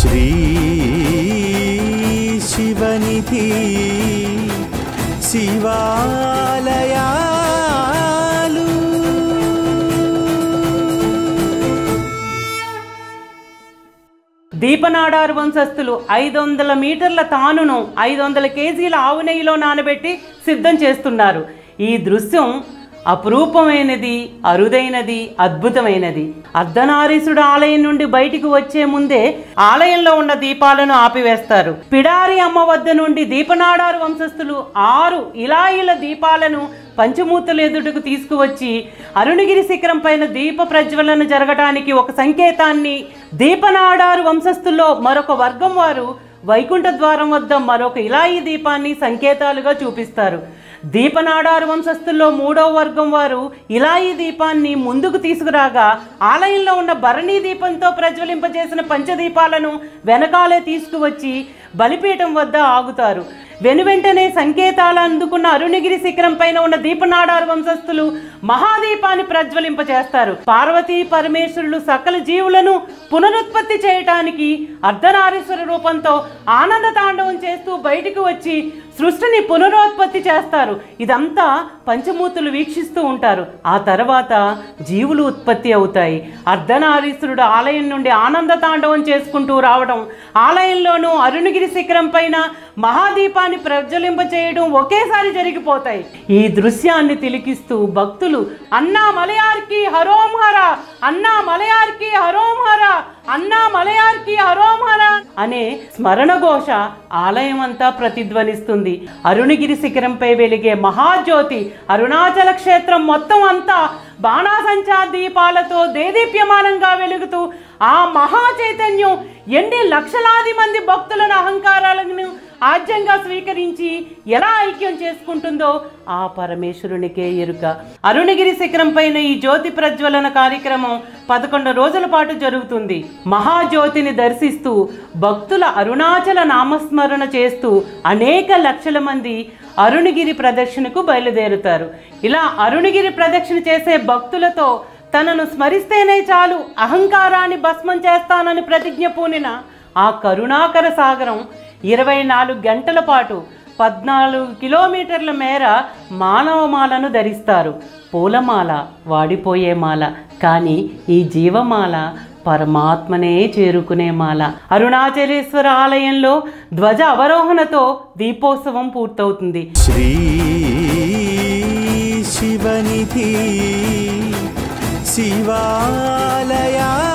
శ్రీ శివనిధి శివాలయాలు దీపనాడారు వంశస్థులు 500 మీటర్ల తానును 500 కేజీల ఆవు నెయ్యిలో నానబెట్టి సిద్ధం చేస్తున్నారు. ఈ దృశ్యం అపురూపమైనది, అరుదైనది, అద్భుతమైనది. అర్ధనారీసుడు ఆలయం నుండి బయటికి వచ్చే ముందే ఆలయంలో ఉన్న దీపాలను ఆపివేస్తారు. పిడారి అమ్మ వద్ద నుండి దీపనాడారు వంశస్థులు 6 ఇలాయిల దీపాలను పంచమూర్తుల ఎదుటకు తీసుకువచ్చి అరుణగిరి శిఖరం పైన దీప ప్రజ్వలన జరగటానికి ఒక సంకేతాన్ని, దీపనాడారు వంశస్థుల్లో మరొక వర్గం వారు వైకుంఠ ద్వారం వద్ద మరొక ఇలాయి దీపాన్ని సంకేతాలుగా చూపిస్తారు. దీపనాడారు వంశస్థుల్లో 3వ వర్గం వారు ఇలాయి దీపాన్ని ముందుకు తీసుకురాగా ఆలయంలో ఉన్న భరణీ దీపంతో ప్రజ్వలింపజేసిన పంచదీపాలను వెనకాలే తీసుకువచ్చి బలిపీఠం వద్ద ఆగుతారు. వెనువెంటనే సంకేతాలు అందుకున్న అరుణగిరి శిఖరం పైన ఉన్న దీపనాడారు వంశస్థులు మహాదీపాన్ని ప్రజ్వలింపజేస్తారు. పార్వతీ పరమేశ్వరులు సకల జీవులను పునరుత్పత్తి చేయటానికి అర్ధనారీశ్వర రూపంతో ఆనంద తాండవం చేస్తూ బయటికి వచ్చి సృష్టిని పునరుత్పత్తి చేస్తారు. ఇదంతా పంచమూర్తులు వీక్షిస్తూ ఉంటారు. ఆ తర్వాత జీవులు ఉత్పత్తి అవుతాయి. అర్ధనారీశ్వరుడు ఆలయం నుండి ఆనంద తాండవం చేసుకుంటూ రావడం, ఆలయంలోనూ అరుణగిరి శిఖరం పైన మహాదీపాన్ని ప్రజ్వలింపచేయడం ఒకేసారి జరిగిపోతాయి. ఈ దృశ్యాన్ని తిలకిస్తూ భక్తులు అన్నా మలయార్కి హరోం హర, అన్నా మలయార్కి హరోం హర, అన్నా మలయార్కి హరోం హర అనే స్మరణ ఘోష ఆలయం అంతా ప్రతిధ్వనిస్తుంది. అరుణగిరి శిఖరంపై వెలిగే మహాజ్యోతి అరుణాచల క్షేత్రం మొత్తం అంతా బాణాసంచా దీపాలతో దేదీప్యమానంగా వెలుగుతూ ఆ మహా చైతన్యం ఎన్ని లక్షలాది మంది భక్తులను అహంకారాలను ఆజ్యంగా స్వీకరించి ఎలా ఐక్యం చేసుకుంటుందో ఆ పరమేశ్వరునికే ఎరుక. అరుణగిరి శిఖరం పైన ఈ జ్యోతి ప్రజ్వలన కార్యక్రమం 11 రోజుల పాటు జరుగుతుంది. మహాజ్యోతిని దర్శిస్తూ భక్తుల అరుణాచల నామస్మరణ చేస్తూ అనేక లక్షల మంది అరుణగిరి ప్రదక్షిణకు బయలుదేరుతారు. ఇలా అరుణగిరి ప్రదక్షిణ చేసే భక్తులతో తనను స్మరిస్తేనే చాలు అహంకారాన్ని భస్మం చేస్తానని ప్రతిజ్ఞ పూనిన ఆ కరుణాకర సాగరం 24 గంటల పాటు 14 కిలోమీటర్ల మేర మానవమాలను ధరిస్తారు. పూలమాల వాడిపోయే మాల, కానీ ఈ జీవమాల పరమాత్మనే చేరుకునే మాల. అరుణాచలేశ్వర ఆలయంలో ధ్వజ అవరోహణతో దీపోత్సవం పూర్తవుతుంది. శ్రీ శివనిధి శివాలయా